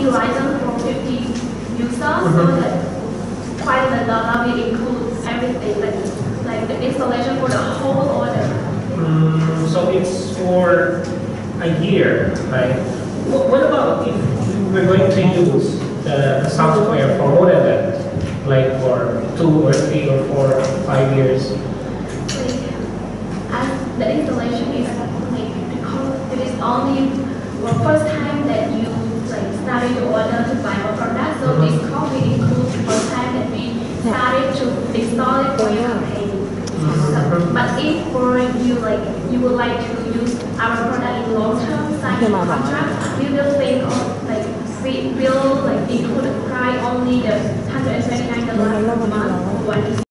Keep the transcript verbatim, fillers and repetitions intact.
fifty license for fifty users, mm-hmm. so that quite the dollar will include everything, like, like the installation for the whole order. Mm, so it's for a year, right? What, what about if we're going to use the, the software for more than that, like for two or three or four or five years? Like, as the installation is like because it is only the first time that you like started to order to buy our product, so mm-hmm. this cost will include the first time that we started to install it for your campaign. So, but if for you like you would like to use our product in long term signing contract, we will think of like we will like include the price only the one hundred twenty-nine dollars per month for one